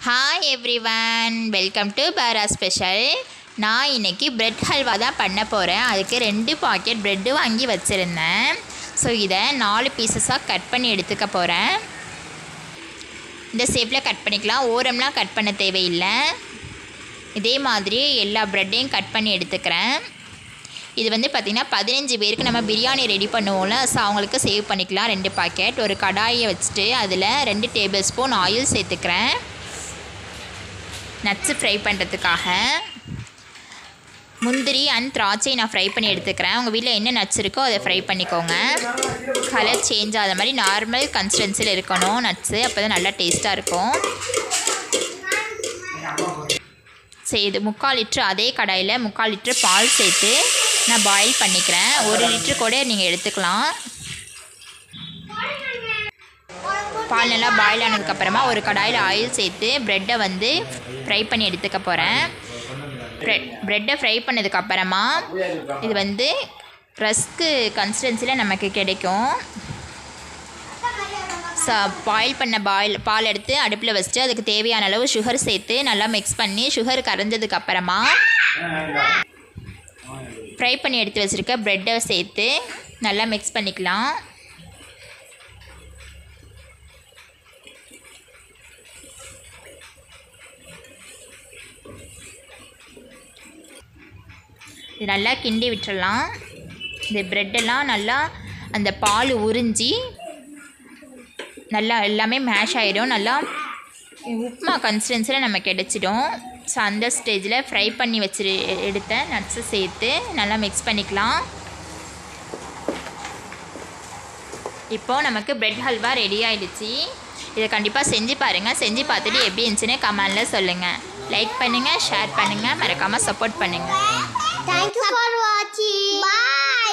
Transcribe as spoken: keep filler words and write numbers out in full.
Hi everyone, welcome to Bara Special. நான் இன்னைக்கு bread halwa தான் பண்ண போகிறேன். அதுக்கு ரெண்டு பாக்கெட் பிரெட்டு வாங்கி வச்சுருந்தேன். ஸோ இதை நாலு பீசஸாக கட் பண்ணி எடுத்துக்க போகிறேன். இந்த ஷேப்பில் கட் பண்ணிக்கலாம். ஓரம்லாம் கட் பண்ண தேவையில்லை. இதே மாதிரி எல்லா ப்ரெட்டையும் கட் பண்ணி எடுத்துக்கிறேன். இது வந்து பார்த்திங்கன்னா பதினஞ்சு பேருக்கு நம்ம பிரியாணி ரெடி பண்ணுவோம்ல, ஸோ அவங்களுக்கு சேவ் பண்ணிக்கலாம். ரெண்டு பாக்கெட் ஒரு கடாயை வச்சுட்டு அதில் ரெண்டு டேபிள் ஸ்பூன் ஆயில் சேர்த்துக்கிறேன். நட்ஸு ஃப்ரை பண்ணுறதுக்காக முந்திரி அண்ட் திராட்சை நான் ஃப்ரை பண்ணி எடுத்துக்கிறேன். உங்கள் வீட்டில் என்ன நட்ஸ் இருக்கோ அதை ஃப்ரை பண்ணிக்கோங்க. கலர் சேஞ்ச் ஆகாத மாதிரி நார்மல் கன்சிஸ்டன்சியில் இருக்கணும் நட்ஸு, அப்போ தான் நல்லா டேஸ்ட்டாக இருக்கும். சரி, இது முக்கால் லிட்ரு அதே கடாயில் முக்கால் லிட்ரு பால் சேர்த்து நான் பாயில் பண்ணிக்கிறேன். ஒரு லிட்ரு கூட நீங்கள் எடுத்துக்கலாம். பால் நல்லா பாயில் ஆனதுக்கப்புறமா ஒரு கடாயில் ஆயில் சேர்த்து ப்ரெட்டை வந்து ஃப்ரை பண்ணி எடுத்துக்க போகிறேன். ப்ரெட் ப்ரெட்டை ஃப்ரை பண்ணதுக்கப்புறமா இது வந்து ரஸ்க்கு கன்சிஸ்டன்சியில் நமக்கு கிடைக்கும். ச பாயில் பண்ண பாயில் பால் எடுத்து அடுப்பில் வச்சுட்டு அதுக்கு தேவையான அளவு சுகர் சேர்த்து நல்லா மிக்ஸ் பண்ணி சுகர் கரைஞ்சதுக்கப்புறமா ஃப்ரை பண்ணி எடுத்து வச்சுருக்க ப்ரெட்டை சேர்த்து நல்லா மிக்ஸ் பண்ணிக்கலாம். இது நல்லா கிண்டி விட்டுறலாம். இந்த ப்ரெட்டெல்லாம் நல்லா அந்த பால் உறிஞ்சி நல்லா எல்லாமே மேஷ் ஆகிடும். நல்லா உப்புமா கன்சிஸ்டன்சியில் நம்ம கிடச்சிடும். ஸோ அந்த ஸ்டேஜில் ஃப்ரை பண்ணி வச்சு எடுத்த நட்ஸை சேர்த்து நல்லா மிக்ஸ் பண்ணிக்கலாம். இப்போது நமக்கு ப்ரெட் ஹல்வா ரெடி ஆகிடுச்சு. இதை கண்டிப்பாக செஞ்சு பாருங்கள். செஞ்சு பார்த்துட்டு எப்படி இருந்துச்சுன்னு கமெண்டில் சொல்லுங்கள். லைக் பண்ணுங்கள், ஷேர் பண்ணுங்கள், மறக்காமல் சப்போர்ட் பண்ணுங்கள். Thank you for watching. Bye.